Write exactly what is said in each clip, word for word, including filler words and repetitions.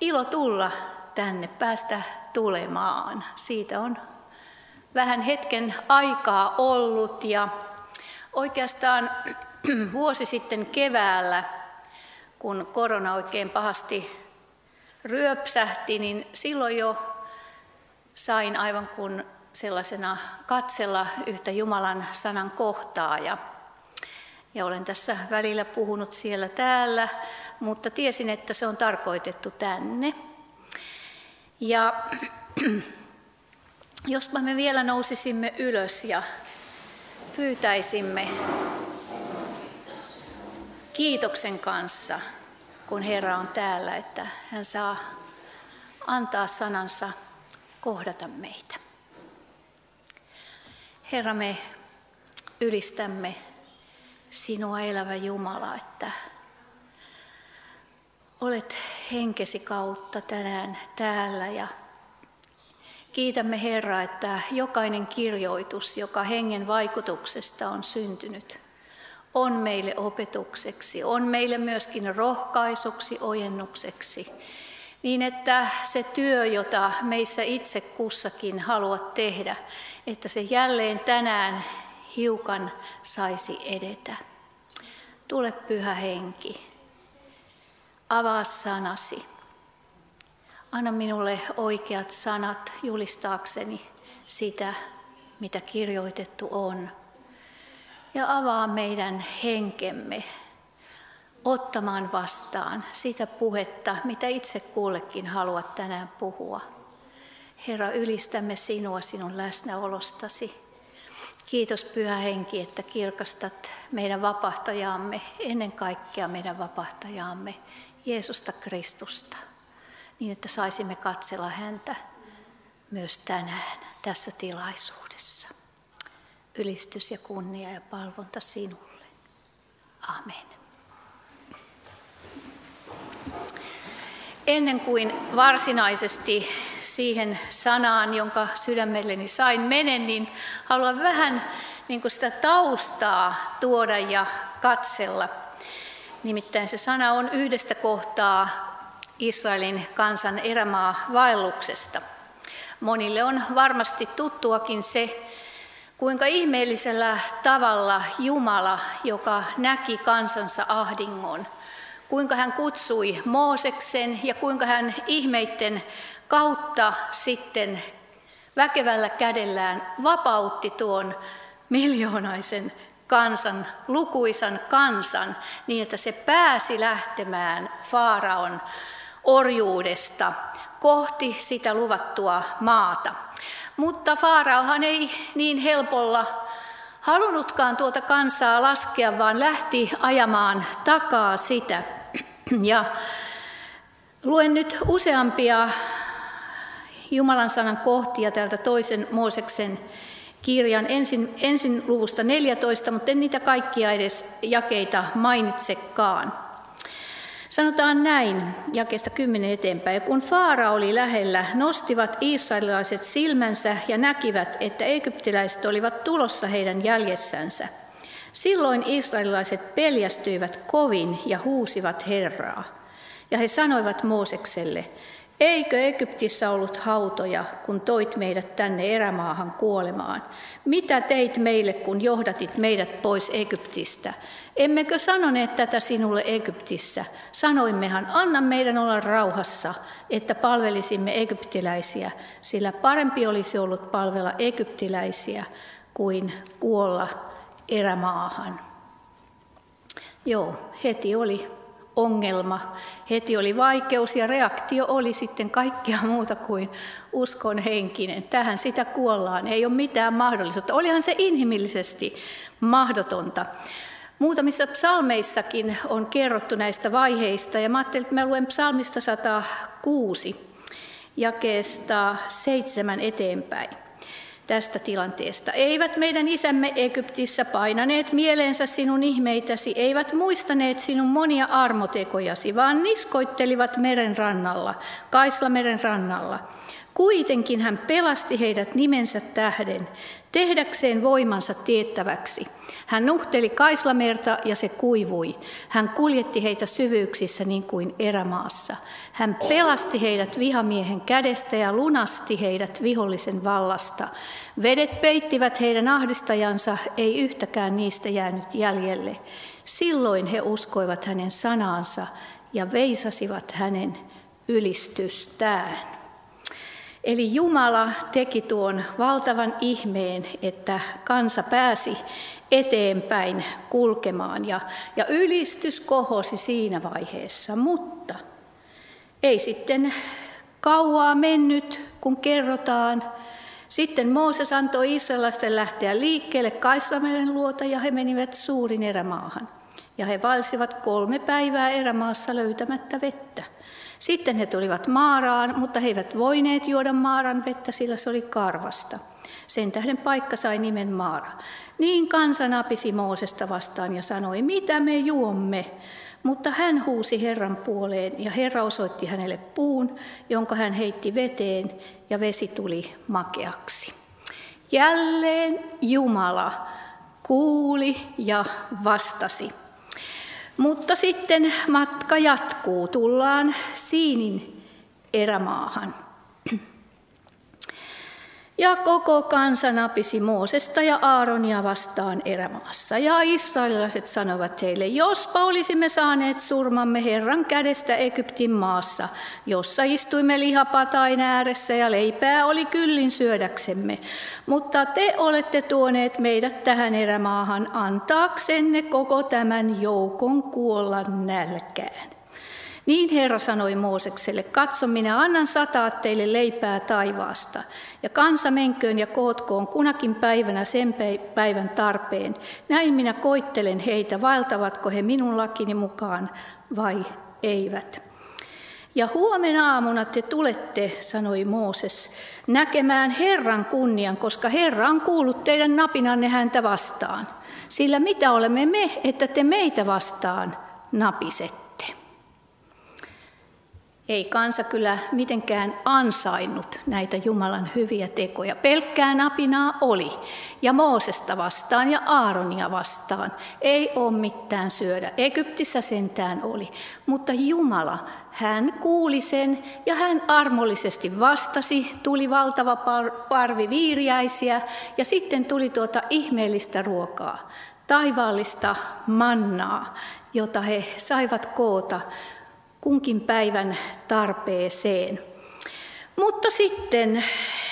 ilo tulla tänne, päästä tulemaan. Siitä on vähän hetken aikaa ollut ja oikeastaan vuosi sitten keväällä, kun korona oikein pahasti ryöpsähti, niin silloin jo sain aivan kuin sellaisena katsella yhtä Jumalan sanan kohtaa. Ja, ja olen tässä välillä puhunut siellä täällä, mutta tiesin, että se on tarkoitettu tänne. Ja jospa me vielä nousisimme ylös ja pyytäisimme kiitoksen kanssa, kun Herra on täällä, että hän saa antaa sanansa kohdata meitä. Herra, me ylistämme sinua, elävä Jumala, että olet henkesi kautta tänään täällä ja kiitämme Herra, että jokainen kirjoitus, joka hengen vaikutuksesta on syntynyt, on meille opetukseksi, on meille myöskin rohkaisuksi, ojennukseksi, niin että se työ, jota meissä itse kussakin haluat tehdä, että se jälleen tänään hiukan saisi edetä. Tule, Pyhä Henki, avaa sanasi. Anna minulle oikeat sanat julistaakseni sitä, mitä kirjoitettu on. Ja avaa meidän henkemme ottamaan vastaan sitä puhetta, mitä itse kullekin haluat tänään puhua. Herra, ylistämme sinua sinun läsnäolostasi. Kiitos, Pyhä Henki, että kirkastat meidän vapahtajaamme, ennen kaikkea meidän vapahtajaamme, Jeesusta Kristusta, niin että saisimme katsella häntä myös tänään tässä tilaisuudessa. Ylistys ja kunnia ja palvonta sinulle. Amen. Ennen kuin varsinaisesti siihen sanaan, jonka sydämelleni sain menen, niin haluan vähän niin kuin sitä taustaa tuoda ja katsella. Nimittäin se sana on yhdestä kohtaa Israelin kansan erämaavaelluksesta. Monille on varmasti tuttuakin se, kuinka ihmeellisellä tavalla Jumala, joka näki kansansa ahdingon, kuinka hän kutsui Mooseksen ja kuinka hän ihmeitten kautta sitten väkevällä kädellään vapautti tuon miljoonaisen kansan, lukuisan kansan, niin että se pääsi lähtemään Faaraon orjuudesta kohti sitä luvattua maata. Mutta Faaraohan ei niin helpolla halunnutkaan tuota kansaa laskea, vaan lähti ajamaan takaa sitä. Ja luen nyt useampia Jumalan sanan kohtia täältä toisen Mooseksen kirjan ensin, ensin luvusta neljätoista, mutta en niitä kaikkia edes jakeita mainitsekaan. Sanotaan näin, jakeesta kymmenen eteenpäin. Ja kun Faara oli lähellä, nostivat israelilaiset silmänsä ja näkivät, että egyptiläiset olivat tulossa heidän jäljessänsä. Silloin israelilaiset peljästyivät kovin ja huusivat Herraa. Ja he sanoivat Moosekselle, eikö Egyptissä ollut hautoja, kun toit meidät tänne erämaahan kuolemaan? Mitä teit meille, kun johdatit meidät pois Egyptistä? Emmekö sanoneet tätä sinulle Egyptissä? Sanoimmehan, anna meidän olla rauhassa, että palvelisimme egyptiläisiä, sillä parempi olisi ollut palvella egyptiläisiä kuin kuolla erämaahan. Joo, heti oli ongelma, heti oli vaikeus ja reaktio oli sitten kaikkea muuta kuin uskon henkinen. Tähän sitä kuollaan, ei ole mitään mahdollisuutta. Olihan se inhimillisesti mahdotonta. Muutamissa psalmeissakin on kerrottu näistä vaiheista ja mä ajattelin, että mä luen psalmista sata kuusi jakeesta seitsemän eteenpäin tästä tilanteesta. Eivät meidän isämme Egyptissä painaneet mieleensä sinun ihmeitäsi, eivät muistaneet sinun monia armotekojasi, vaan niskoittelivat meren rannalla, Kaislameren rannalla. Kuitenkin hän pelasti heidät nimensä tähden, tehdäkseen voimansa tiettäväksi. Hän nuhteli Kaislamerta ja se kuivui. Hän kuljetti heitä syvyyksissä niin kuin erämaassa. Hän pelasti heidät vihamiehen kädestä ja lunasti heidät vihollisen vallasta. Vedet peittivät heidän ahdistajansa, ei yhtäkään niistä jäänyt jäljelle. Silloin he uskoivat hänen sanaansa ja veisasivat hänen ylistystään. Eli Jumala teki tuon valtavan ihmeen, että kansa pääsi eteenpäin kulkemaan ja, ja ylistys kohosi siinä vaiheessa, mutta ei sitten kauaa mennyt, kun kerrotaan. Sitten Mooses antoi israelaisten lähteä liikkeelle Kaislameren luota ja he menivät suurin erämaahan. Ja he vaelsivat kolme päivää erämaassa löytämättä vettä. Sitten he tulivat Maaraan, mutta he eivät voineet juoda Maaran vettä, sillä se oli karvasta. Sen tähden paikka sai nimen Maara. Niin kansa napisi Moosesta vastaan ja sanoi, mitä me juomme? Mutta hän huusi Herran puoleen ja Herra osoitti hänelle puun, jonka hän heitti veteen ja vesi tuli makeaksi. Jälleen Jumala kuuli ja vastasi. Mutta sitten matka jatkuu, tullaan Siinin erämaahan. Ja koko kansa napisi Moosesta ja Aaronia vastaan erämaassa. Ja israelilaiset sanoivat heille, jospa olisimme saaneet surmamme Herran kädestä Egyptin maassa, jossa istuimme lihapatain ääressä ja leipää oli kyllin syödäksemme. Mutta te olette tuoneet meidät tähän erämaahan antaaksenne koko tämän joukon kuolla nälkään. Niin Herra sanoi Moosekselle, katso, minä annan sataa teille leipää taivaasta, ja kansa menköön ja kootkoon kunakin päivänä sen päivän tarpeen. Näin minä koittelen heitä, vaeltavatko he minun lakini mukaan vai eivät. Ja huomenna aamuna te tulette, sanoi Mooses, näkemään Herran kunnian, koska Herra on kuullut teidän napinanne häntä vastaan. Sillä mitä olemme me, että te meitä vastaan napisette? Ei kansa kyllä mitenkään ansainnut näitä Jumalan hyviä tekoja. Pelkkää napinaa oli. Ja Moosesta vastaan ja Aaronia vastaan. Ei ole mitään syödä. Egyptissä sentään oli. Mutta Jumala, hän kuuli sen ja hän armollisesti vastasi. Tuli valtava parvi viiriäisiä ja sitten tuli tuota ihmeellistä ruokaa. Taivaallista mannaa, jota he saivat koota kunkin päivän tarpeeseen. Mutta sitten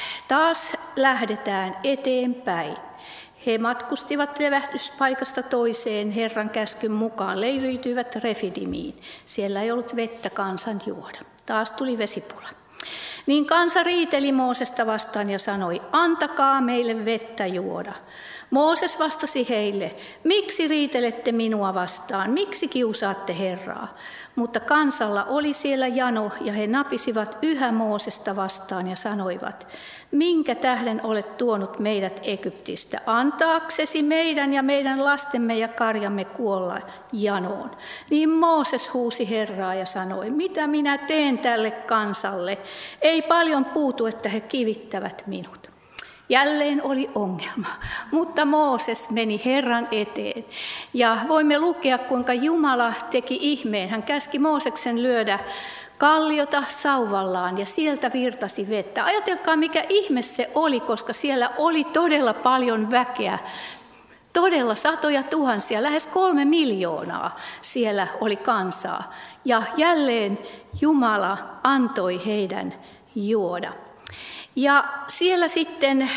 taas lähdetään eteenpäin. He matkustivat levähdyspaikasta toiseen Herran käskyn mukaan, leiriytyivät Refidimiin. Siellä ei ollut vettä kansan juoda. Taas tuli vesipula. Niin kansa riiteli Moosesta vastaan ja sanoi, antakaa meille vettä juoda. Mooses vastasi heille, miksi riitelette minua vastaan, miksi kiusaatte Herraa? Mutta kansalla oli siellä jano ja he napisivat yhä Moosesta vastaan ja sanoivat, minkä tähden olet tuonut meidät Egyptistä, antaaksesi meidän ja meidän lastemme ja karjamme kuolla janoon. Niin Mooses huusi Herraa ja sanoi, mitä minä teen tälle kansalle, ei paljon puutu, että he kivittävät minut. Jälleen oli ongelma, mutta Mooses meni Herran eteen. Ja voimme lukea, kuinka Jumala teki ihmeen. Hän käski Mooseksen lyödä kalliota sauvallaan ja sieltä virtasi vettä. Ajatelkaa, mikä ihme se oli, koska siellä oli todella paljon väkeä. Todella satoja tuhansia, lähes kolme miljoonaa siellä oli kansaa. Ja jälleen Jumala antoi heidän juoda. Ja siellä sitten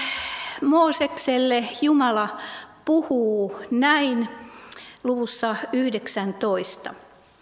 Moosekselle Jumala puhuu näin luvussa yhdeksäntoista.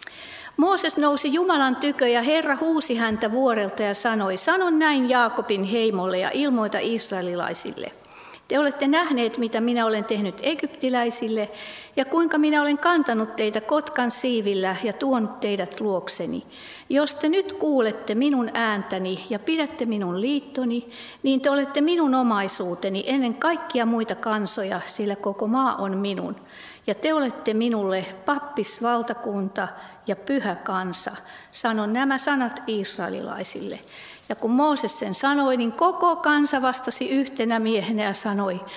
Mooses nousi Jumalan tykö ja Herra huusi häntä vuorelta ja sanoi, sano näin Jaakobin heimolle ja ilmoita israelilaisille. Te olette nähneet, mitä minä olen tehnyt egyptiläisille ja kuinka minä olen kantanut teitä kotkan siivillä ja tuonut teidät luokseni. Jos te nyt kuulette minun ääntäni ja pidätte minun liittoni, niin te olette minun omaisuuteni ennen kaikkia muita kansoja, sillä koko maa on minun. Ja te olette minulle pappisvaltakunta ja pyhä kansa. Sanon nämä sanat israelilaisille. Ja kun Mooses sen sanoi, niin koko kansa vastasi yhtenä miehenä ja sanoi,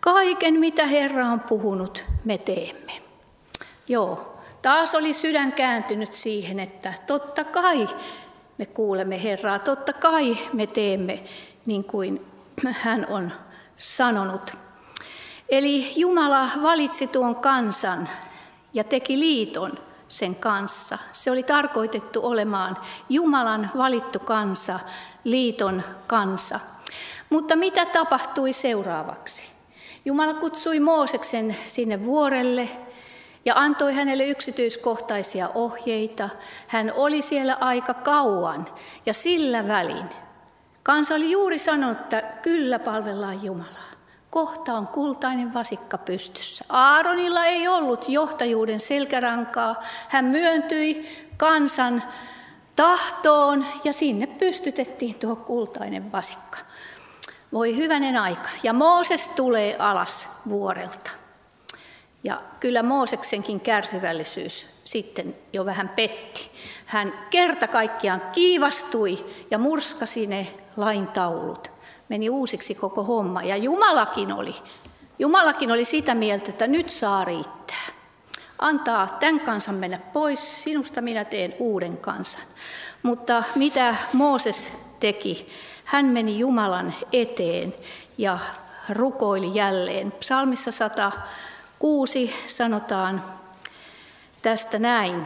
Kaiken, mitä Herra on puhunut, me teemme. Joo, taas oli sydän kääntynyt siihen, että totta kai me kuulemme Herraa, totta kai me teemme niin kuin hän on sanonut. Eli Jumala valitsi tuon kansan ja teki liiton sen kanssa. Se oli tarkoitettu olemaan Jumalan valittu kansa, liiton kansa. Mutta mitä tapahtui seuraavaksi? Jumala kutsui Mooseksen sinne vuorelle ja antoi hänelle yksityiskohtaisia ohjeita. Hän oli siellä aika kauan ja sillä välin kansa oli juuri sanonut, että kyllä palvellaan Jumalaa. Kohta on kultainen vasikka pystyssä. Aaronilla ei ollut johtajuuden selkärankaa. Hän myöntyi kansan tahtoon ja sinne pystytettiin tuo kultainen vasikka. Voi hyvänen aika. Ja Mooses tulee alas vuorelta. Ja kyllä Mooseksenkin kärsivällisyys sitten jo vähän petti. Hän kerta kaikkiaan kiivastui ja murskasi ne laintaulut. Meni uusiksi koko homma. Ja Jumalakin oli, Jumalakin oli sitä mieltä, että nyt saa riittää. Antaa tämän kansan mennä pois, sinusta minä teen uuden kansan. Mutta mitä Mooses teki? Hän meni Jumalan eteen ja rukoili jälleen. Psalmissa sata kuusi sanotaan tästä näin.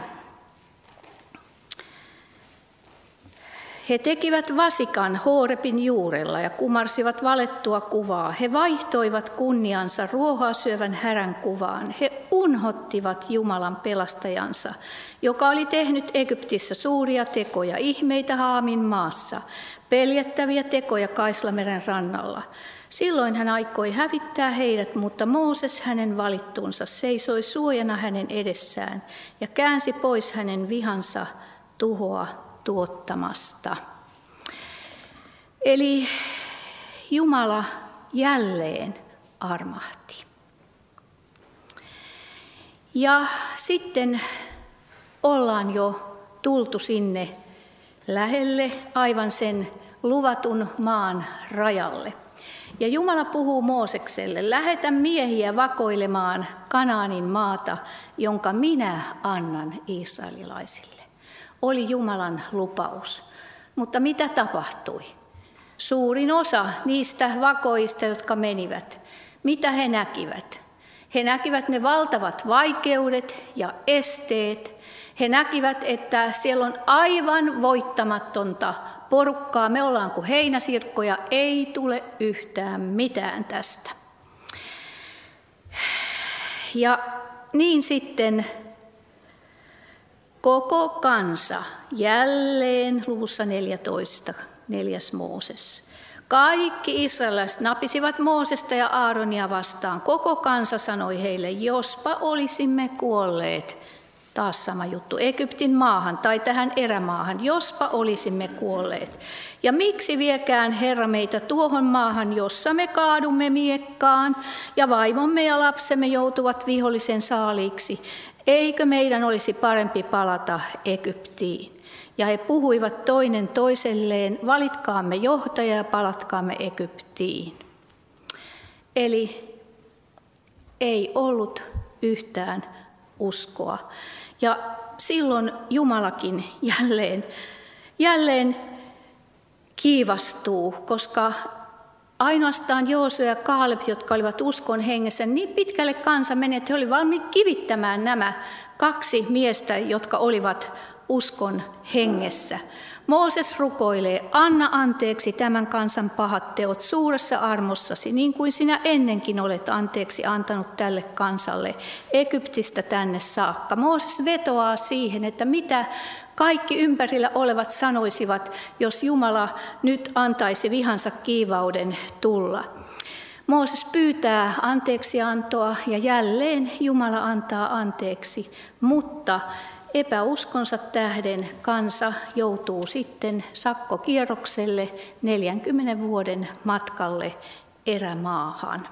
He tekivät vasikan Hoorebin juurella ja kumarsivat valettua kuvaa. He vaihtoivat kunniansa ruohaa syövän härän kuvaan. He unhottivat Jumalan pelastajansa, joka oli tehnyt Egyptissä suuria tekoja, ihmeitä Haamin maassa, peljättäviä tekoja Kaislameren rannalla. Silloin hän aikoi hävittää heidät, mutta Mooses hänen valittuunsa seisoi suojana hänen edessään ja käänsi pois hänen vihansa tuhoa tuottamasta. Eli Jumala jälleen armahti. Ja sitten ollaan jo tultu sinne lähelle, aivan sen luvatun maan rajalle. Ja Jumala puhuu Moosekselle, lähetä miehiä vakoilemaan Kanaanin maata, jonka minä annan israelilaisille. Oli Jumalan lupaus. Mutta mitä tapahtui? Suurin osa niistä vakoista, jotka menivät, mitä he näkivät? He näkivät ne valtavat vaikeudet ja esteet. He näkivät, että siellä on aivan voittamatonta porukkaa. Me ollaan kuin heinäsirkkoja, ei tule yhtään mitään tästä. Ja niin sitten koko kansa, jälleen luvussa neljätoista, neljäs Mooses. Kaikki israelilaiset napisivat Moosesta ja Aaronia vastaan. Koko kansa sanoi heille, jospa olisimme kuolleet. Taas sama juttu, Egyptin maahan tai tähän erämaahan, jospa olisimme kuolleet. Ja miksi viekään Herra meitä tuohon maahan, jossa me kaadumme miekkaan ja vaimomme ja lapsemme joutuvat vihollisen saaliiksi? Eikö meidän olisi parempi palata Egyptiin? Ja he puhuivat toinen toiselleen, valitkaamme johtaja ja palatkaamme Egyptiin. Eli ei ollut yhtään uskoa. Ja silloin Jumalakin jälleen, jälleen kiivastuu, koska ainoastaan Joosua ja Kaaleb, jotka olivat uskon hengessä, niin pitkälle kansa meni, että he olivat valmiit kivittämään nämä kaksi miestä, jotka olivat uskon hengessä. Mooses rukoilee, anna anteeksi tämän kansan pahat teot suuressa armossasi, niin kuin sinä ennenkin olet anteeksi antanut tälle kansalle Egyptistä tänne saakka. Mooses vetoaa siihen, että mitä kaikki ympärillä olevat sanoisivat, jos Jumala nyt antaisi vihansa kiivauden tulla. Mooses pyytää anteeksiantoa ja jälleen Jumala antaa anteeksi, mutta epäuskonsa tähden kansa joutuu sitten sakkokierrokselle neljänkymmenen vuoden matkalle erämaahan.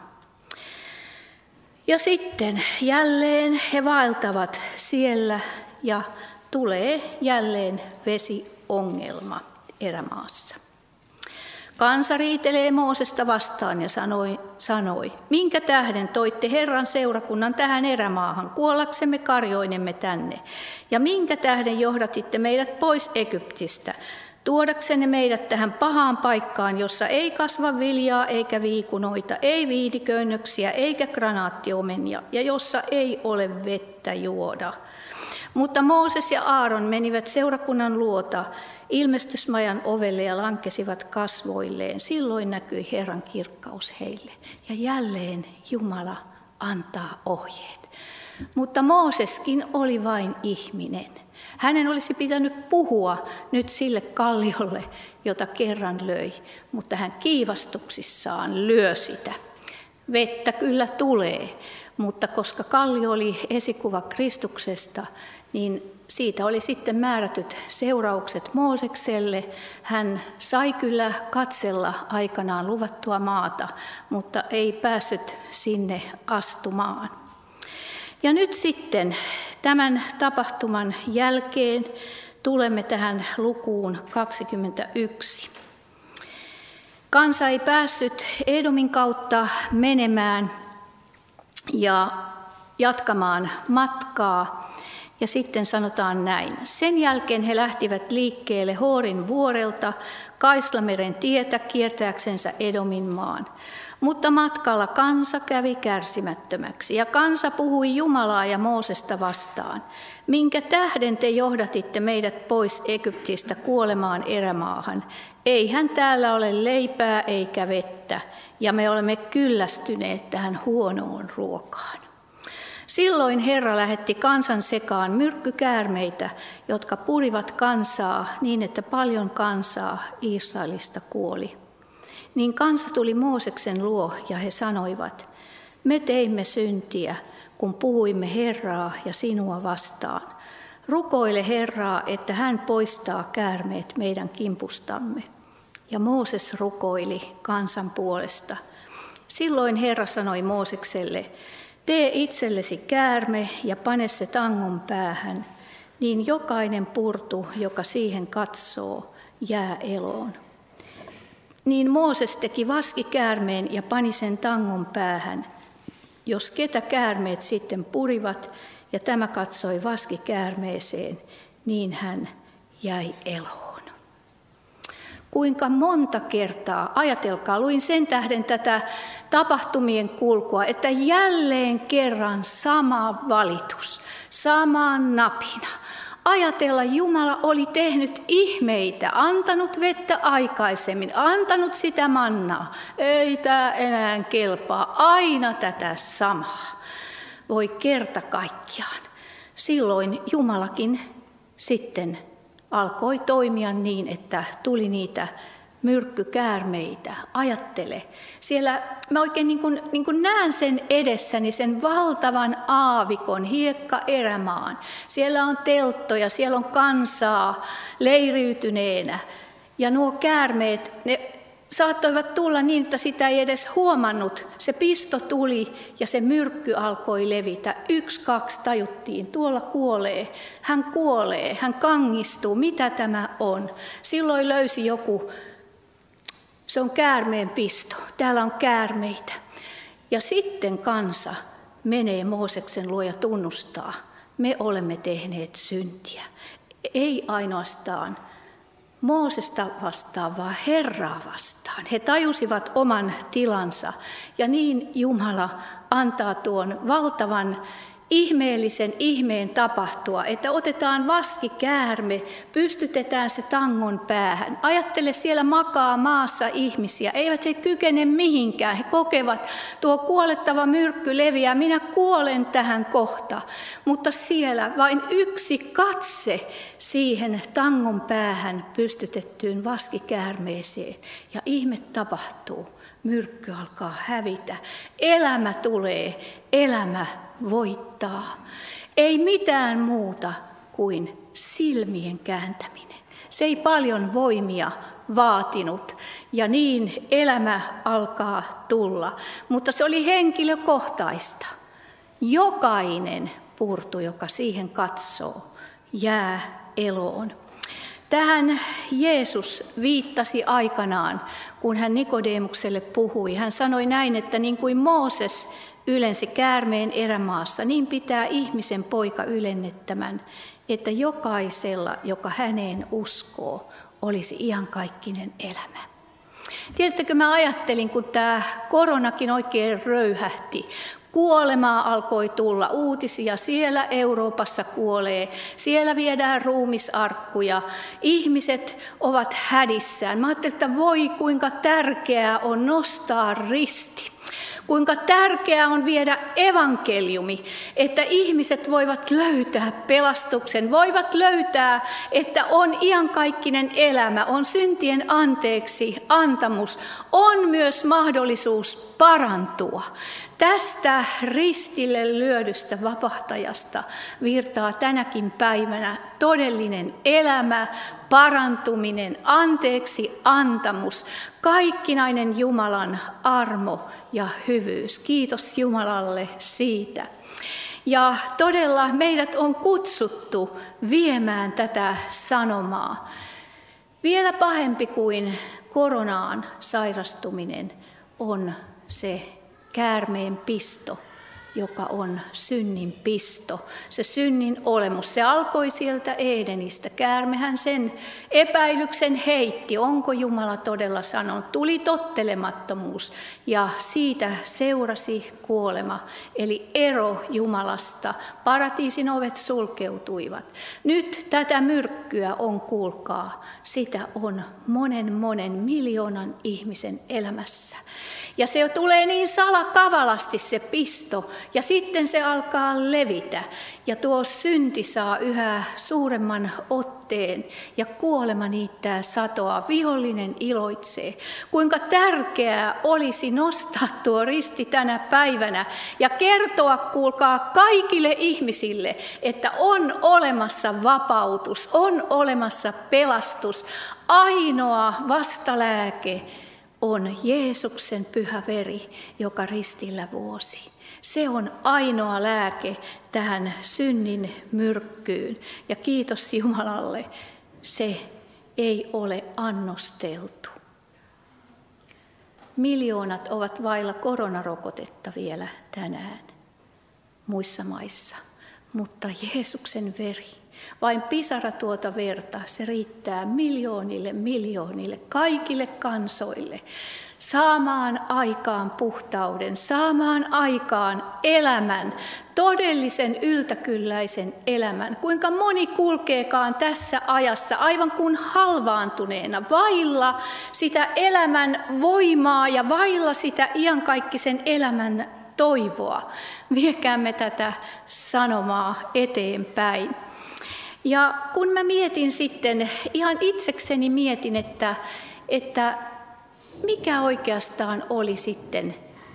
Ja sitten jälleen he vaeltavat siellä ja tulee jälleen vesiongelma erämaassa. Kansa riitelee Moosesta vastaan ja sanoi, sanoi, minkä tähden toitte Herran seurakunnan tähän erämaahan, kuollaksemme karjoinemme tänne? Ja minkä tähden johdatitte meidät pois Egyptistä, tuodaksenne meidät tähän pahaan paikkaan, jossa ei kasva viljaa eikä viikunoita, ei viidiköynnöksiä eikä granaattiomenia, ja jossa ei ole vettä juoda? Mutta Mooses ja Aaron menivät seurakunnan luota ilmestysmajan ovelle ja lankesivat kasvoilleen. Silloin näkyi Herran kirkkaus heille. Ja jälleen Jumala antaa ohjeet. Mutta Mooseskin oli vain ihminen. Hänen olisi pitänyt puhua nyt sille kalliolle, jota kerran löi, mutta hän kiivastuksissaan lyö sitä. Vettä kyllä tulee, mutta koska kallio oli esikuva Kristuksesta, niin siitä oli sitten määrätyt seuraukset Moosekselle. Hän sai kyllä katsella aikanaan luvattua maata, mutta ei päässyt sinne astumaan. Ja nyt sitten tämän tapahtuman jälkeen tulemme tähän lukuun kaksikymmentäyksi. Kansa ei päässyt Edomin kautta menemään ja jatkamaan matkaa. Ja sitten sanotaan näin. Sen jälkeen he lähtivät liikkeelle Hoorin vuorelta Kaislameren tietä kiertääksensä Edomin maan. Mutta matkalla kansa kävi kärsimättömäksi ja kansa puhui Jumalaa ja Moosesta vastaan. Minkä tähden te johdatitte meidät pois Egyptistä kuolemaan erämaahan? Eihän täällä ole leipää eikä vettä ja me olemme kyllästyneet tähän huonoon ruokaan. Silloin Herra lähetti kansan sekaan myrkkykäärmeitä, jotka purivat kansaa niin, että paljon kansaa Israelista kuoli. Niin kansa tuli Mooseksen luo ja he sanoivat, me teimme syntiä, kun puhuimme Herraa ja sinua vastaan. Rukoile Herraa, että hän poistaa käärmeet meidän kimpustamme. Ja Mooses rukoili kansan puolesta. Silloin Herra sanoi Moosekselle, tee itsellesi käärme ja pane se tangon päähän, niin jokainen purtu, joka siihen katsoo, jää eloon. Niin Mooses teki vaskikäärmeen ja pani sen tangon päähän. Jos ketä käärmeet sitten purivat ja tämä katsoi vaskikäärmeeseen, niin hän jäi eloon. Kuinka monta kertaa, ajatelkaa, luin sen tähden tätä tapahtumien kulkua, että jälleen kerran sama valitus, sama napina. Ajatella, Jumala oli tehnyt ihmeitä, antanut vettä aikaisemmin, antanut sitä mannaa. Ei tämä enää kelpaa, aina tätä samaa. Voi kerta kaikkiaan. Silloin Jumalakin sitten alkoi toimia niin, että tuli niitä myrkkykäärmeitä. Ajattele, siellä mä oikein niin kuin, niin kuin näen sen edessäni, sen valtavan aavikon, hiekkaerämaan. Siellä on telttoja, siellä on kansaa leiriytyneenä. Ja nuo käärmeet, ne saattoivat tulla niin, että sitä ei edes huomannut. Se pisto tuli ja se myrkky alkoi levitä. Yksi, kaksi tajuttiin, tuolla kuolee, hän kuolee, hän kangistuu, mitä tämä on. Silloin löysi joku, se on käärmeen pisto, täällä on käärmeitä. Ja sitten kansa menee Mooseksen luo ja tunnustaa, me olemme tehneet syntiä. Ei ainoastaan Moosesta vastaan, vaan Herraa vastaan. He tajusivat oman tilansa ja niin Jumala antaa tuon valtavan ihmeellisen ihmeen tapahtua, että otetaan vaskikäärme, pystytetään se tangon päähän. Ajattele, siellä makaa maassa ihmisiä, eivät he kykene mihinkään. He kokevat, tuo kuolettava myrkky leviää, minä kuolen tähän kohta. Mutta siellä vain yksi katse siihen tangon päähän pystytettyyn vaskikäärmeeseen ja ihme tapahtuu. Myrkky alkaa hävitä, elämä tulee, elämä voittaa. Ei mitään muuta kuin silmien kääntäminen. Se ei paljon voimia vaatinut ja niin elämä alkaa tulla, mutta se oli henkilökohtaista. Jokainen purtu, joka siihen katsoo, jää eloon. Tähän Jeesus viittasi aikanaan, kun hän Nikodemukselle puhui. Hän sanoi näin, että niin kuin Mooses ylensi käärmeen erämaassa, niin pitää ihmisen poika ylennettämän, että jokaisella, joka häneen uskoo, olisi iankaikkinen elämä. Tiedättekö, mä ajattelin, kun tämä koronakin oikein röyhähti, kuolemaa alkoi tulla uutisia, siellä Euroopassa kuolee, siellä viedään ruumisarkkuja, ihmiset ovat hädissään. Mä ajattelin, että voi kuinka tärkeää on nostaa risti. Kuinka tärkeää on viedä evankeliumi, että ihmiset voivat löytää pelastuksen, voivat löytää, että on iankaikkinen elämä, on syntien anteeksi antamus, on myös mahdollisuus parantua. Tästä ristille lyödystä vapahtajasta virtaa tänäkin päivänä todellinen elämä, parantuminen, anteeksi antamus, kaikkinainen Jumalan armo ja hyvyys. Kiitos Jumalalle siitä. Ja todella meidät on kutsuttu viemään tätä sanomaa. Vielä pahempi kuin koronaan sairastuminen on se käärmeen pisto, joka on synnin pisto, se synnin olemus. Se alkoi sieltä Edenistä. Käärmehän sen epäilyksen heitti, onko Jumala todella sanonut. Tuli tottelemattomuus ja siitä seurasi kuolema, eli ero Jumalasta. Paratiisin ovet sulkeutuivat. Nyt tätä myrkkyä on, kuulkaa, sitä on monen monen miljoonan ihmisen elämässä. Ja se tulee niin salakavalasti se pisto, ja sitten se alkaa levitä. Ja tuo synti saa yhä suuremman otteen, ja kuolema niittää satoa, vihollinen iloitsee. Kuinka tärkeää olisi nostaa tuo risti tänä päivänä, ja kertoa, kuulkaa, kaikille ihmisille, että on olemassa vapautus, on olemassa pelastus, ainoa vastalääke on Jeesuksen pyhä veri, joka ristillä vuosi. Se on ainoa lääke tähän synnin myrkkyyn. Ja kiitos Jumalalle, se ei ole annosteltu. Miljoonat ovat vailla koronarokotetta vielä tänään muissa maissa, mutta Jeesuksen veri, vain pisara tuota verta, se riittää miljoonille, miljoonille, kaikille kansoille, saamaan aikaan puhtauden, saamaan aikaan elämän, todellisen yltäkylläisen elämän. Kuinka moni kulkeekaan tässä ajassa aivan kuin halvaantuneena, vailla sitä elämän voimaa ja vailla sitä iankaikkisen elämän toivoa. Viekäämme tätä sanomaa eteenpäin. Ja kun mä mietin sitten, ihan itsekseni mietin, että, että mikä oikeastaan oli sitten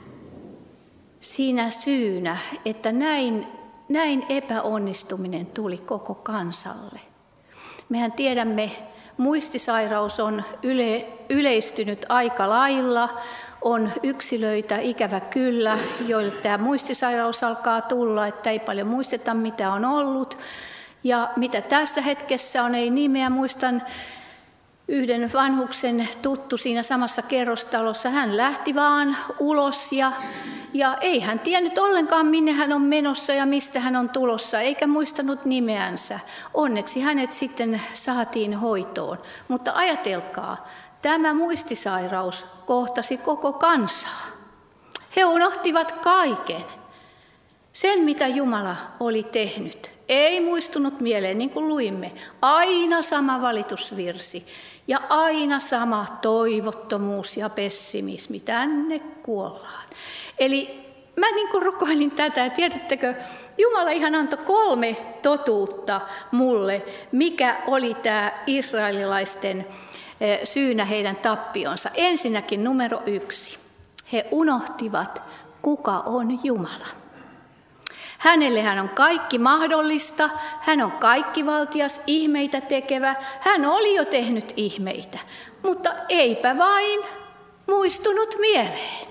siinä syynä, että näin, näin epäonnistuminen tuli koko kansalle. Mehän tiedämme, muistisairaus on yle, yleistynyt aika lailla, on yksilöitä, ikävä kyllä, joille tämä muistisairaus alkaa tulla, että ei paljon muisteta mitä on ollut. Ja mitä tässä hetkessä on, ei nimeä. Muistan yhden vanhuksen tuttu siinä samassa kerrostalossa. Hän lähti vaan ulos ja, ja ei hän tiennyt ollenkaan, minne hän on menossa ja mistä hän on tulossa, eikä muistanut nimeänsä. Onneksi hänet sitten saatiin hoitoon. Mutta ajatelkaa, tämä muistisairaus kohtasi koko kansaa. He unohtivat kaiken. Sen, mitä Jumala oli tehnyt. Ei muistunut mieleen, niin kuin luimme, aina sama valitusvirsi ja aina sama toivottomuus ja pessimismi, tänne kuollaan. Eli mä niin kuin rukoilin tätä, ja tiedättekö, Jumala ihan antoi kolme totuutta mulle, mikä oli tämä israelilaisten syynä heidän tappionsa. Ensinnäkin numero yksi, he unohtivat, kuka on Jumala. Hänelle hän on kaikki mahdollista, hän on kaikkivaltias, ihmeitä tekevä, hän oli jo tehnyt ihmeitä, mutta eipä vain muistunut mieleen.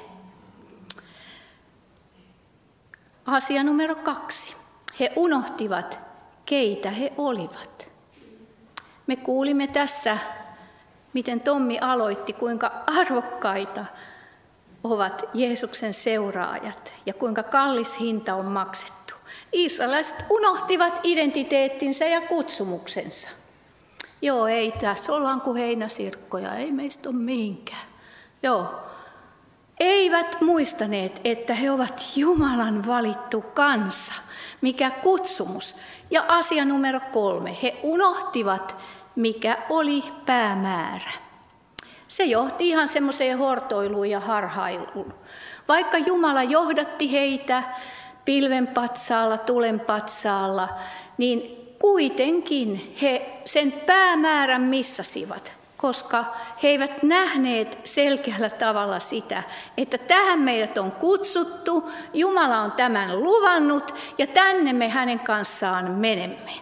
Asia numero kaksi, he unohtivat, keitä he olivat. Me kuulimme tässä, miten Tommi aloitti, kuinka arvokkaita ovat Jeesuksen seuraajat ja kuinka kallis hinta on maksettu. Israelaiset unohtivat identiteettinsä ja kutsumuksensa. Joo, ei tässä ollaan kuin heinäsirkkoja, ei meistä ole mihinkään. Joo, eivät muistaneet, että he ovat Jumalan valittu kansa. Mikä kutsumus. Ja asia numero kolme, he unohtivat, mikä oli päämäärä. Se johti ihan semmoiseen hortoiluun ja harhailuun. Vaikka Jumala johdatti heitä pilvenpatsaalla, tulenpatsaalla, niin kuitenkin he sen päämäärän missasivat, koska he eivät nähneet selkeällä tavalla sitä, että tähän meidät on kutsuttu, Jumala on tämän luvannut ja tänne me hänen kanssaan menemme.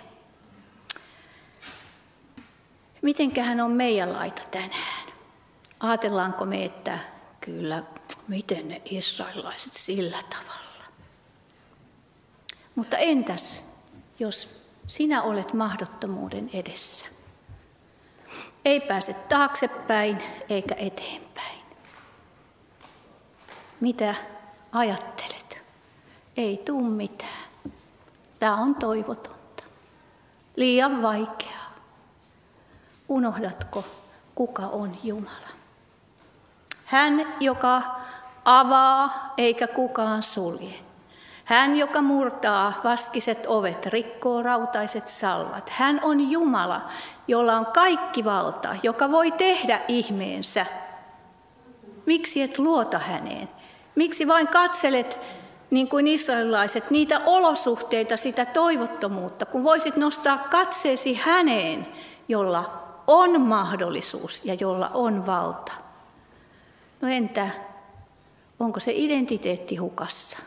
Mitenköhän on meidän laita tänään? Aatellaanko me, että kyllä, miten ne israelilaiset sillä tavalla? Mutta entäs, jos sinä olet mahdottomuuden edessä? Ei pääse taaksepäin eikä eteenpäin. Mitä ajattelet? Ei tule mitään. Tämä on toivotonta. Liian vaikeaa. Unohdatko, kuka on Jumala? Hän, joka avaa eikä kukaan sulje. Hän, joka murtaa vaskiset ovet, rikkoo rautaiset salvat. Hän on Jumala, jolla on kaikki valta, joka voi tehdä ihmeensä. Miksi et luota häneen? Miksi vain katselet, niin kuin israelilaiset, niitä olosuhteita, sitä toivottomuutta, kun voisit nostaa katseesi häneen, jolla on mahdollisuus ja jolla on valta? No entä, onko se identiteetti hukassa?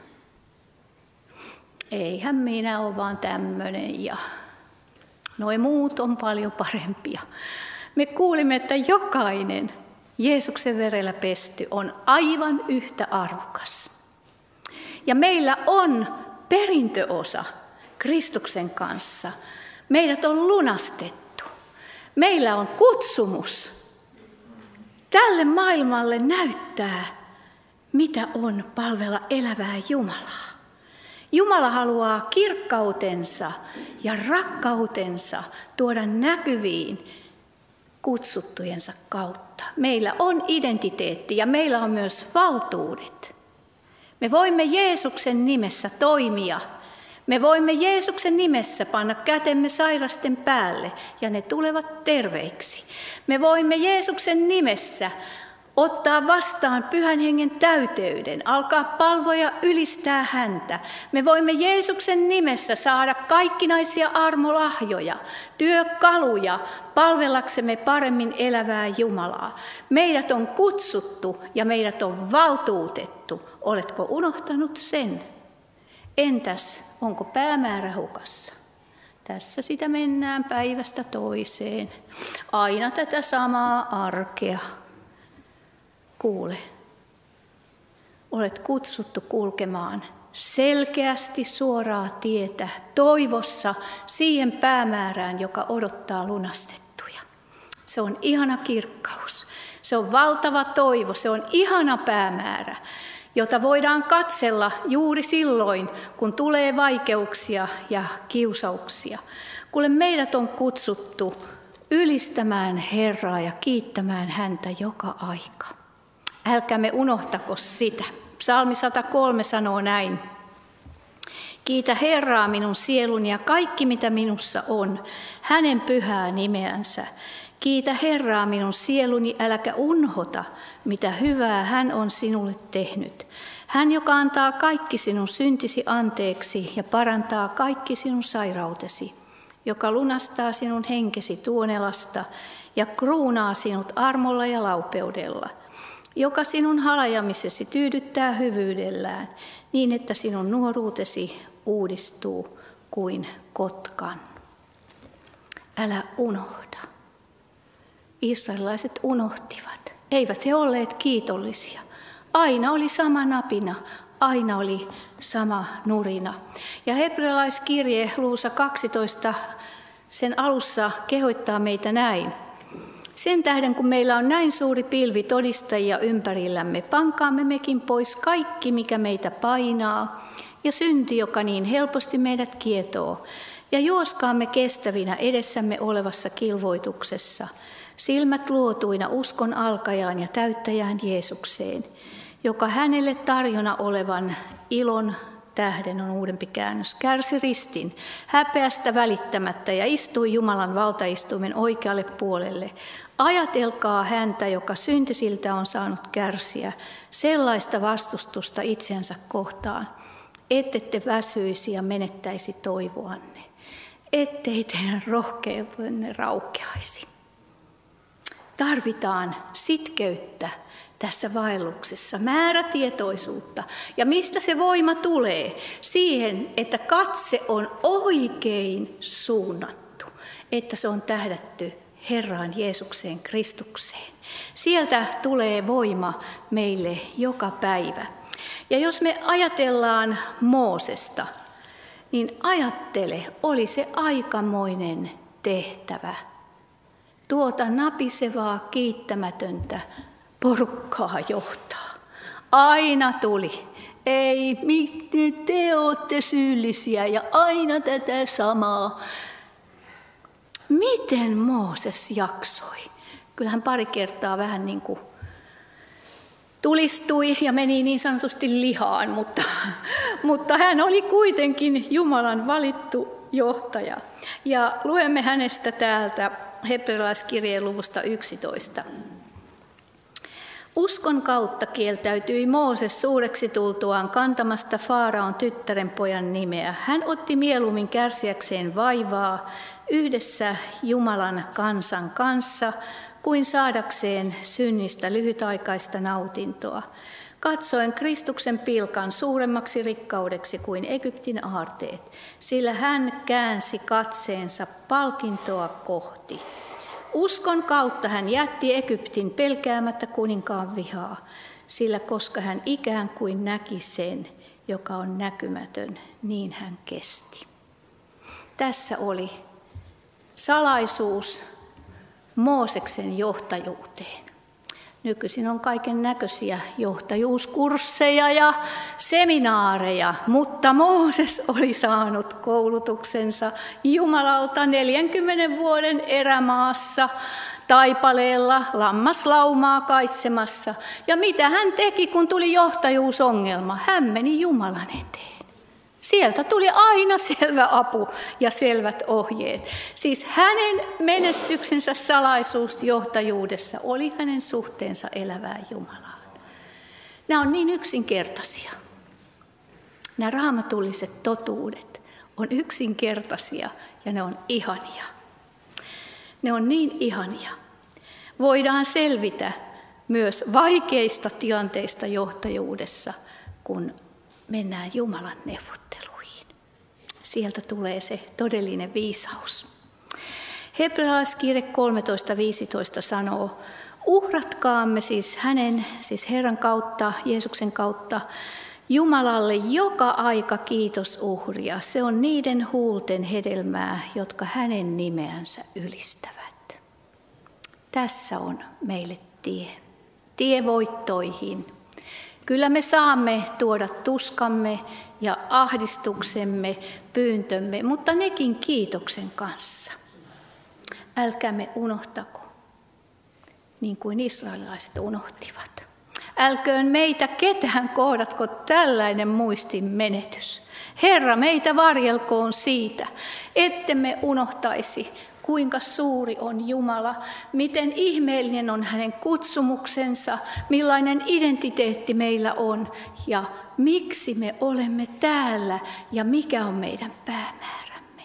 Eihän minä ole vaan tämmöinen ja noi muut on paljon parempia. Me kuulimme, että jokainen Jeesuksen verellä pesty on aivan yhtä arvokas. Ja meillä on perintöosa Kristuksen kanssa. Meidät on lunastettu. Meillä on kutsumus tälle maailmalle näyttää, mitä on palvella elävää Jumalaa. Jumala haluaa kirkkautensa ja rakkautensa tuoda näkyviin kutsuttujensa kautta. Meillä on identiteetti ja meillä on myös valtuudet. Me voimme Jeesuksen nimessä toimia. Me voimme Jeesuksen nimessä panna kätemme sairasten päälle ja ne tulevat terveiksi. Me voimme Jeesuksen nimessä ottaa vastaan Pyhän Hengen täyteyden, alkaa palvoa ja ylistää häntä. Me voimme Jeesuksen nimessä saada kaikkinaisia armolahjoja, työkaluja palvellaksemme paremmin elävää Jumalaa. Meidät on kutsuttu ja meidät on valtuutettu. Oletko unohtanut sen? Entäs, onko päämäärä hukassa? Tässä sitä mennään päivästä toiseen. Aina tätä samaa arkea. Kuule, olet kutsuttu kulkemaan selkeästi suoraa tietä toivossa siihen päämäärään, joka odottaa lunastettuja. Se on ihana kirkkaus, se on valtava toivo, se on ihana päämäärä, jota voidaan katsella juuri silloin, kun tulee vaikeuksia ja kiusauksia. Kuule, meidät on kutsuttu ylistämään Herraa ja kiittämään häntä joka aika. Älkäämme unohtako sitä. Psalmi sata kolme sanoo näin. Kiitä Herraa minun sieluni ja kaikki mitä minussa on, hänen pyhää nimeänsä. Kiitä Herraa minun sieluni, äläkä unhota, mitä hyvää hän on sinulle tehnyt. Hän, joka antaa kaikki sinun syntisi anteeksi ja parantaa kaikki sinun sairautesi, joka lunastaa sinun henkesi tuonelasta ja kruunaa sinut armolla ja laupeudella, joka sinun halajamisesi tyydyttää hyvyydellään, niin että sinun nuoruutesi uudistuu kuin kotkan. Älä unohda. Israelilaiset unohtivat. Eivät he olleet kiitollisia. Aina oli sama napina, aina oli sama nurina. Ja hebrealaiskirje luvussa kaksitoista sen alussa kehoittaa meitä näin. Sen tähden, kun meillä on näin suuri pilvi todistajia ympärillämme, pankaamme mekin pois kaikki, mikä meitä painaa, ja synti, joka niin helposti meidät kietoo, ja juoskaamme kestävinä edessämme olevassa kilvoituksessa, silmät luotuina uskon alkajaan ja täyttäjään Jeesukseen, joka hänelle tarjona olevan ilon tähden on uudempi käännös, kärsi ristin, häpeästä välittämättä ja istui Jumalan valtaistuimen oikealle puolelle. Ajatelkaa häntä, joka syntisiltä on saanut kärsiä, sellaista vastustusta itsensä kohtaan, ettette väsyisi ja menettäisi toivoanne, ettei teidän rohkeutenne raukeaisi. Tarvitaan sitkeyttä tässä vaelluksessa, määrätietoisuutta. Ja mistä se voima tulee? Siihen, että katse on oikein suunnattu, että se on tähdätty Herraan Jeesukseen Kristukseen. Sieltä tulee voima meille joka päivä. Ja jos me ajatellaan Moosesta, niin ajattele, oli se aikamoinen tehtävä. Tuota napisevaa, kiittämätöntä porukkaa johtaa. Aina tuli. Ei, miten te olette syyllisiä ja aina tätä samaa. Miten Mooses jaksoi? Kyllähän pari kertaa vähän niin kuin tulistui ja meni niin sanotusti lihaan, mutta, mutta hän oli kuitenkin Jumalan valittu johtaja. Ja luemme hänestä täältä hebrealaiskirjeen luvusta yksitoista. Uskon kautta kieltäytyi Mooses suureksi tultuaan kantamasta Faaraon tyttären pojan nimeä. Hän otti mieluummin kärsiäkseen vaivaa yhdessä Jumalan kansan kanssa, kuin saadakseen synnistä lyhytaikaista nautintoa. Katsoen Kristuksen pilkan suuremmaksi rikkaudeksi kuin Egyptin aarteet, sillä hän käänsi katseensa palkintoa kohti. Uskon kautta hän jätti Egyptin pelkäämättä kuninkaan vihaa, sillä koska hän ikään kuin näki sen, joka on näkymätön, niin hän kesti. Tässä oli salaisuus Mooseksen johtajuuteen. Nykyisin on kaiken näköisiä johtajuuskursseja ja seminaareja, mutta Mooses oli saanut koulutuksensa Jumalalta neljänkymmenen vuoden erämaassa taipaleella lammaslaumaa kaitsemassa. Ja mitä hän teki, kun tuli johtajuusongelma? Hän meni Jumalan eteen. Sieltä tuli aina selvä apu ja selvät ohjeet. Siis hänen menestyksensä salaisuus johtajuudessa oli hänen suhteensa elävään Jumalaan. Nämä on niin yksinkertaisia. Nämä raamatulliset totuudet on yksinkertaisia ja ne on ihania. Ne on niin ihania. Voidaan selvitä myös vaikeista tilanteista johtajuudessa, kun mennään Jumalan neuvotteluihin. Sieltä tulee se todellinen viisaus. Hebrealaiskirje kolmetoista viisitoista sanoo, uhratkaamme siis hänen, siis Herran kautta, Jeesuksen kautta, Jumalalle joka aika kiitosuhria. Se on niiden huulten hedelmää, jotka hänen nimeänsä ylistävät. Tässä on meille tie. Tie voittoihin. Kyllä me saamme tuoda tuskamme ja ahdistuksemme, pyyntömme, mutta nekin kiitoksen kanssa. Älkäämme unohtako, niin kuin israelilaiset unohtivat. Älköön meitä ketään kohdatko tällainen muistin menetys. Herra, meitä varjelkoon siitä, ettemme unohtaisi, kuinka suuri on Jumala, miten ihmeellinen on hänen kutsumuksensa, millainen identiteetti meillä on ja miksi me olemme täällä ja mikä on meidän päämäärämme.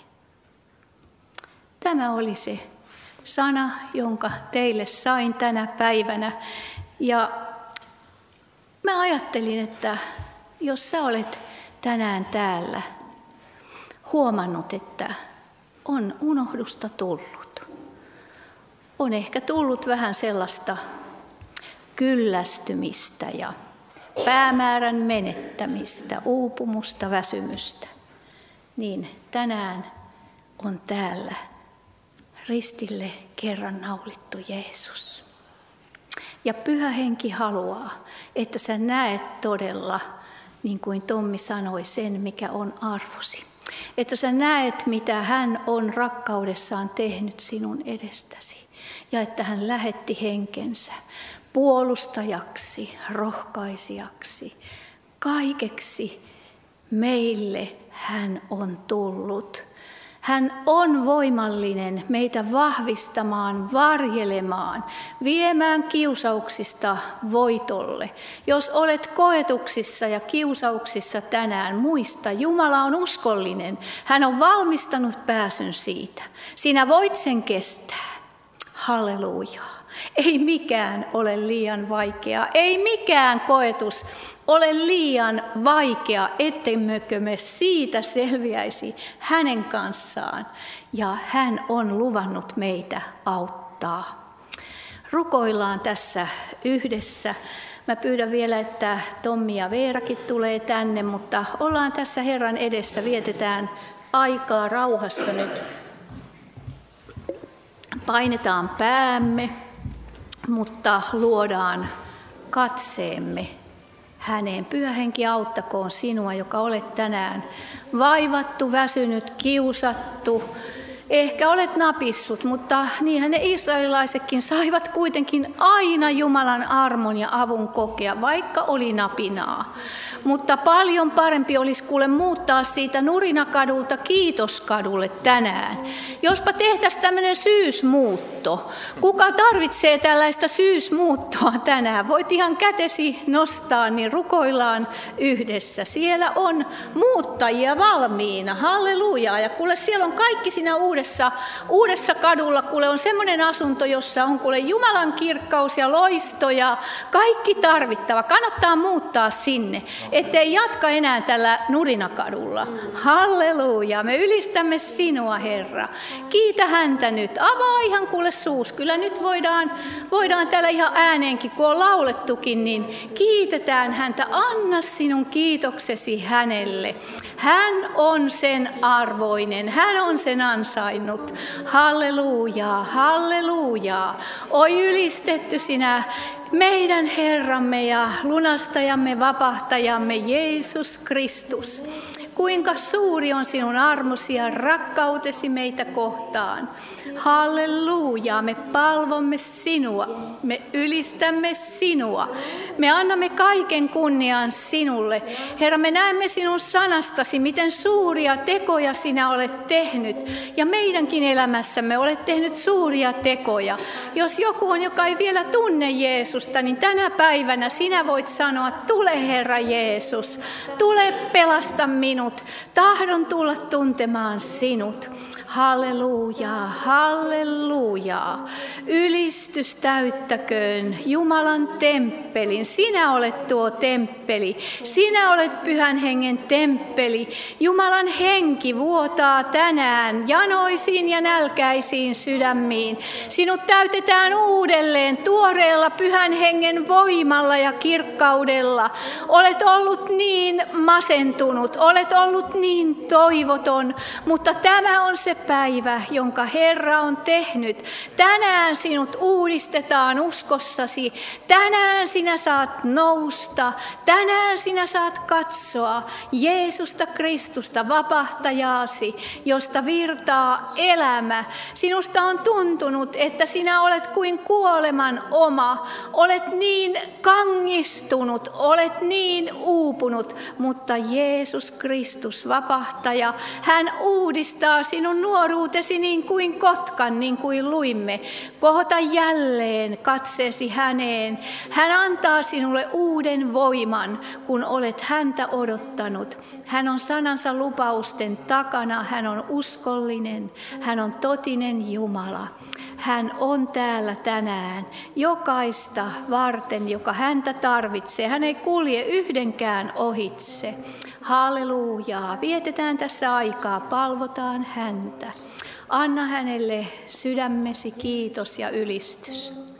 Tämä oli se sana, jonka teille sain tänä päivänä ja mä ajattelin, että jos sä olet tänään täällä huomannut, että on unohdusta tullut. On ehkä tullut vähän sellaista kyllästymistä ja päämäärän menettämistä, uupumusta, väsymystä. Niin tänään on täällä ristille kerran naulittu Jeesus. Ja Pyhä Henki haluaa, että sä näet todella, niin kuin Tommi sanoi, sen mikä on arvosi. Että sä näet, mitä hän on rakkaudessaan tehnyt sinun edestäsi. Ja että hän lähetti henkensä puolustajaksi, rohkaisijaksi, kaikeksi meille hän on tullut. Hän on voimallinen meitä vahvistamaan, varjelemaan, viemään kiusauksista voitolle. Jos olet koetuksissa ja kiusauksissa tänään, muista, Jumala on uskollinen. Hän on valmistanut pääsyn siitä. Sinä voit sen kestää. Halleluja. Ei mikään ole liian vaikeaa, ei mikään koetus ole liian vaikea, ettemmekö me siitä selviäisi hänen kanssaan. Ja hän on luvannut meitä auttaa. Rukoillaan tässä yhdessä. Mä pyydän vielä, että Tommi ja Veerakin tulee tänne, mutta ollaan tässä Herran edessä, vietetään aikaa rauhassa nyt. Painetaan päämme, mutta luodaan katseemme häneen. Pyhä Henki, auttakoon sinua, joka olet tänään vaivattu, väsynyt, kiusattu. Ehkä olet napissut, mutta niinhän ne israelilaisetkin saivat kuitenkin aina Jumalan armon ja avun kokea, vaikka oli napinaa. Mutta paljon parempi olisi kuule muuttaa siitä Nurinakadulta Kiitoskadulle tänään. Jospa tehtäisiin tämmöinen syysmuutto. Kuka tarvitsee tällaista syysmuuttoa tänään? Voit ihan kätesi nostaa, niin rukoillaan yhdessä. Siellä on muuttajia valmiina. Halleluja. Ja kuule, siellä on kaikki siinä uudessa, uudessa kadulla. Kuule, on semmoinen asunto, jossa on kuule Jumalan kirkkaus ja loisto ja kaikki tarvittava. Kannattaa muuttaa sinne, ettei jatka enää tällä Nurinakadulla. Halleluja. Me ylistämme sinua, Herra. Kiitä häntä nyt. Avaa ihan kuule suus. Kyllä nyt voidaan, voidaan täällä ihan ääneenkin, kun on laulettukin, niin kiitetään häntä. Anna sinun kiitoksesi hänelle. Hän on sen arvoinen. Hän on sen ansainnut. Hallelujaa, hallelujaa. Oi ylistetty sinä meidän Herramme ja lunastajamme, vapahtajamme Jeesus Kristus. Kuinka suuri on sinun armosi ja rakkautesi meitä kohtaan. Halleluja, me palvomme sinua, me ylistämme sinua. Me annamme kaiken kunnian sinulle. Herra, me näemme sinun sanastasi, miten suuria tekoja sinä olet tehnyt. Ja meidänkin elämässämme olet tehnyt suuria tekoja. Jos joku on, joka ei vielä tunne Jeesusta, niin tänä päivänä sinä voit sanoa, tule Herra Jeesus, tule pelasta minut. Tahdon tulla tuntemaan sinut. Hallelujaa, hallelujaa. Ylistys täyttäköön Jumalan temppelin. Sinä olet tuo temppeli. Sinä olet Pyhän Hengen temppeli. Jumalan henki vuotaa tänään janoisiin ja nälkäisiin sydämiin. Sinut täytetään uudelleen tuoreella Pyhän Hengen voimalla ja kirkkaudella. Olet ollut niin masentunut, olet ollut niin toivoton, mutta tämä on se päivä, jonka Herra on tehnyt. Tänään sinut uudistetaan uskossasi. Tänään sinä saat nousta. Tänään sinä saat katsoa Jeesusta Kristusta, vapahtajaasi, josta virtaa elämä. Sinusta on tuntunut, että sinä olet kuin kuoleman oma. Olet niin kangistunut, olet niin uupunut, mutta Jeesus Kristus, vapahtaja, hän uudistaa sinun nuoruutesi niin kuin kotkan, niin kuin luimme. Kohota jälleen katseesi häneen. Hän antaa sinulle uuden voiman, kun olet häntä odottanut. Hän on sanansa lupausten takana. Hän on uskollinen. Hän on totinen Jumala. Hän on täällä tänään jokaista varten, joka häntä tarvitsee. Hän ei kulje yhdenkään ohitse. Hallelujaa. Vietetään tässä aikaa, palvotaan häntä. Anna hänelle sydämesi kiitos ja ylistys.